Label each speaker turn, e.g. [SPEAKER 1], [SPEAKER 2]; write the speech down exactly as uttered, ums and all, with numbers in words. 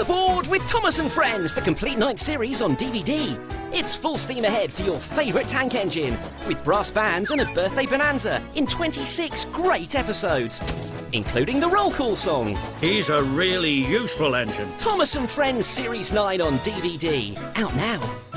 [SPEAKER 1] aboard with Thomas and Friends, the complete ninth series on D V D. It's full steam ahead for your favourite tank engine, with brass bands and a birthday bonanza in twenty-six great episodes, including the roll call song.
[SPEAKER 2] He's a really useful engine.
[SPEAKER 1] Thomas and Friends Series nine on D V D, out now.